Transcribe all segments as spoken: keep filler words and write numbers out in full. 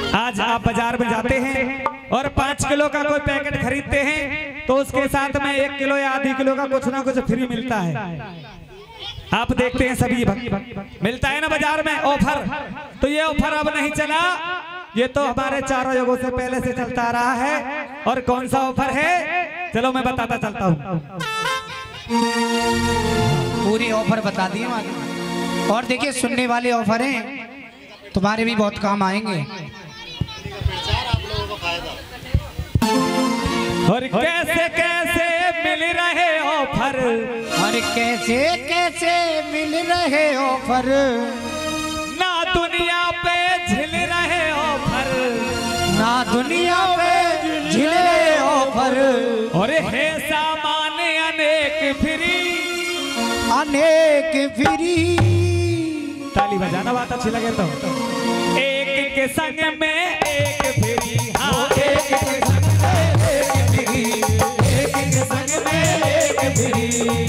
आज आप बाजार में जाते हैं और पाँच किलो का कोई पैकेट खरीदते हैं तो उसके साथ में एक किलो या आधी किलो का कुछ ना कुछ फ्री मिलता है। आप देखते हैं सभी मिलता है ना बाजार में ऑफर। तो ये ऑफर अब नहीं चला, ये तो हमारे चारों युगों से पहले से चलता आ रहा है। और कौन सा ऑफर है चलो मैं बताता चलता हूँ। पूरी ऑफर बता दिए और देखिए सुनने वाले ऑफर हैं तुम्हारे भी बहुत काम आएंगे। और कैसे कैसे मिल रहे ऑफर, और कैसे कैसे मिल रहे ऑफर, ना दुनिया पे झिल रहे ऑफर, ना दुनिया पे झिल रहे ऑफर। और है सामान अनेक फ्री, अनेक फ्री। ताली बजाना बात अच्छी लगे तो। एक के संग में एक फ्री, हाँ एक के संग में एक फ्री, एक के संग में एक फ्री।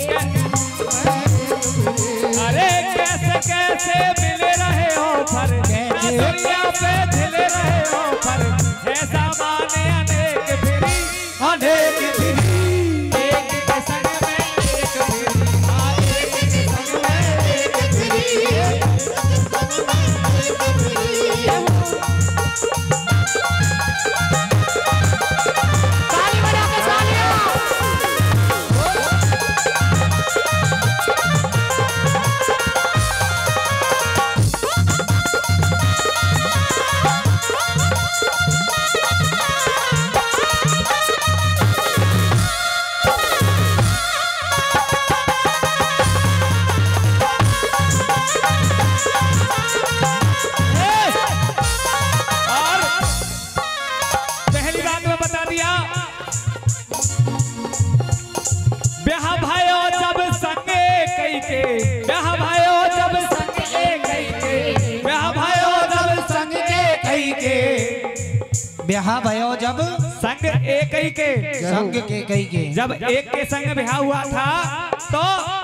अरे कैसे कैसे मिल रहे ऑफर, दुनिया पे झिल रहे ऑफर, है सामान अनेक फ्री, अनेक फ्री। एक के संग में एक फ्री, हाँ एक के संग में एक फ्री। ताली बजा के तालियां। ब्याह भयो जब संग एक ही के, संग के कई के, जब एक के संग ब्याह हुआ था तो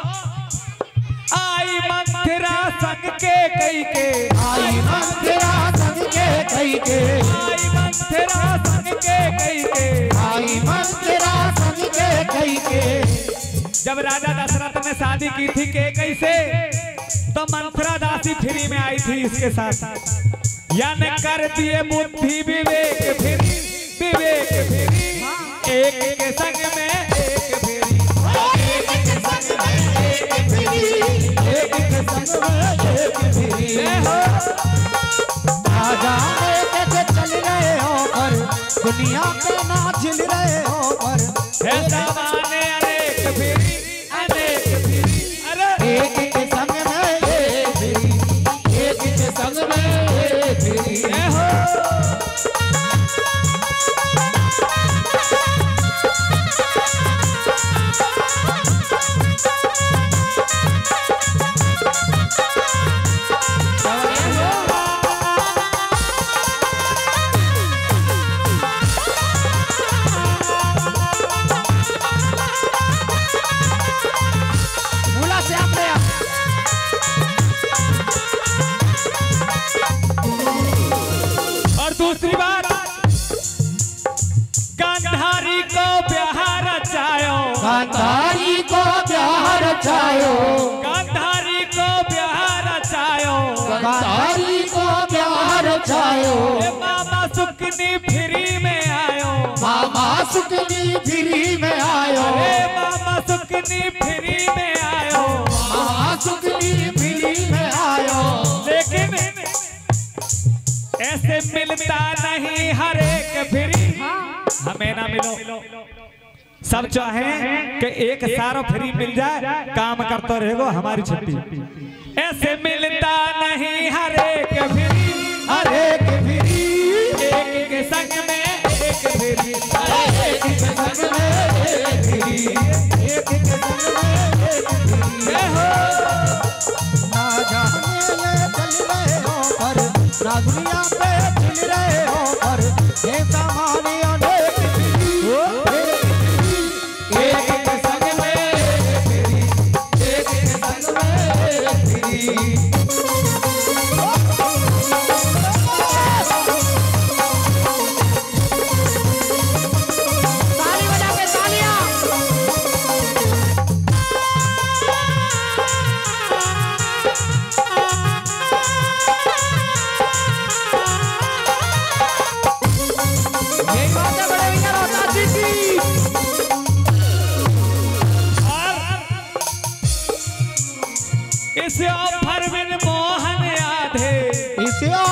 आई मंथरा संग के कई के, आई मंथरा संग के कई के, आई मंथरा संग के कई के, आई मंथरा संग के कई के। जब राजा दशरथ ने शादी की थी के कई से तो मंथरा दासी फ्री में आई थी इसके साथ। या न कर दिए बुद्धि विवेक फिरी, विवेक फिरी। एक के संग में एक फिरी, एक के संग में एक फिरी, एक के संग में एक फिरी। राजा कैसे चल रहे हो पर दुनिया पे ना झिल रहे हो पर, है सामान अनेक फिरी, अनेक फिरी। अरे एक के संग में एक फिरी, एक के संग में एक फिरी। और दूसरी बात, गांधारी को ब्याह रचायो, गांधारी को ब्याह रचायो, गांधारी को ब्याह रचायो, गांधारी को ब्याह रचायो। मामा सुकनी फ्री में आयो, मामा सुकनी फ्री में आयो, मामा सुकनी फ्री में आयो, मामा सुकनी फ्री में आयो। लेकिन ऐसे मिलता नहीं हर एक फ्री, हमें ना मिलो। सब चाहें कि एक सारा फ्री मिल जाए, काम करते रहेगो हमारी छुट्टी। ऐसे मिलता नहीं हर एक फ्री, हर एक फ्री। एक के संग में एक फ्री, एक के संग में एक फ्री, एक के संग में एक फ्री। ना जाने चल रहे हो पर ना दुनिया पे झिल रहे हो पर, ये सामान अनेक फ्री। एक के संग में एक फ्री, एक के संग में एक फ्री।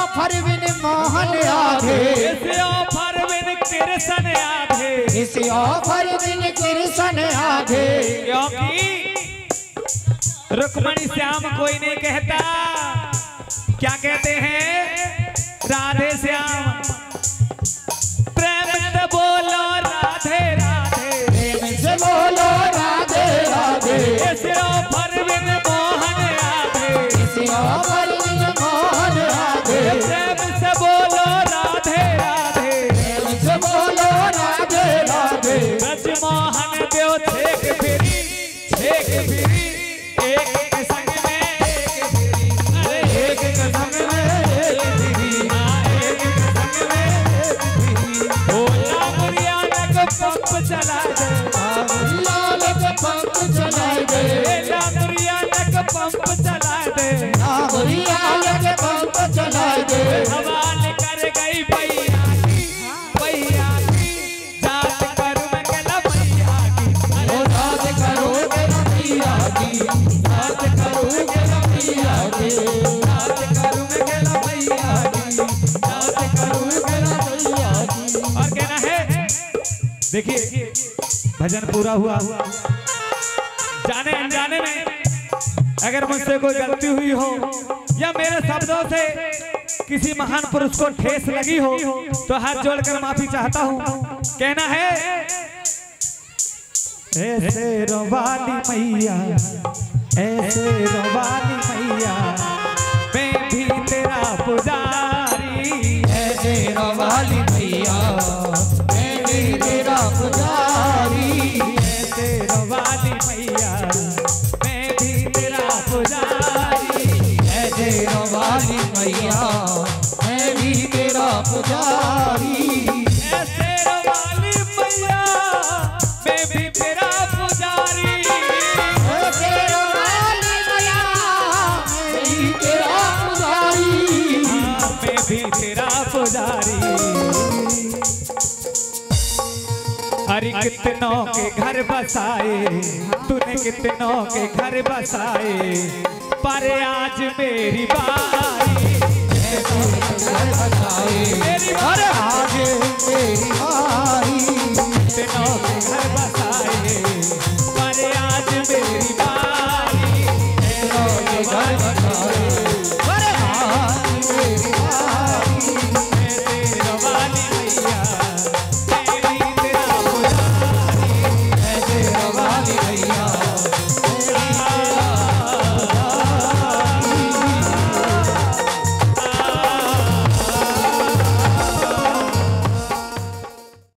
फरविन मोहन आधे इस ऑफर बिन कृष्ण आधे इस फरविन कृष्ण आधे क्योंकि रुक्मणी श्याम कोई नहीं कहता, क्या कहते हैं? राधे श्याम। प्रेम से बोलो राधे राधे, प्रेम से बोलो राधे राधे। इस ऑफर बिन मोहन आधे इस फरविन मोहन आधे प्रेम से बोलो राधे राधे, प्रेम से बोलो राधे राधे। ब्रजमोहन देव छेक फिरी छेक फिरी एक के संग में एक फिरी, अरे एक के संग में एक फिरी, हाँ एक के संग में एक फिरी। ओ लामुरिया नक पंप चला दे, लाल के पंख चलाए दे ए लामुरिया नक पंप चला दे, लाल के पंख चलाए दे। हवाल कर गई पैया की पैया की, जात करू मैं गला पैया की, ओ रात करोगे रतिया की, रात करोगे रतिया की, जात करू मैं गला पैया की, जात करोगे रतिया की। और कहना है, देखिए भजन पूरा हुआ, जाने अनजाने में अगर मुझसे कोई गलती हुई हो या मेरे शब्दों से किसी महान पुरुष को ठेस लगी हो तो हाथ जोड़कर माफी चाहता हूँ। कहना है, ऐसे रोवाली मैया ऐसे रोवाली मैया, मैं भी तेरा पुजारी, ऐसे रवाली भैया मैं भी तेरा पुजारी। ऐसे रोवाली मैया मैं भी तेरा पुजारी, ऐसे रवाली भैया मैं भी तेरा पुजारी। ऐसे रोवाली मैया मैं भी तेरा पुजारी, ऐसे रवाली भैया मैं भी तेरा पुजारी। हाँ मैं भी तेरा पुजारी। हरि कितनों के घर बसाए तूने, कितनों के घर बसाए, पर आज मेरी बारी, घर बसाए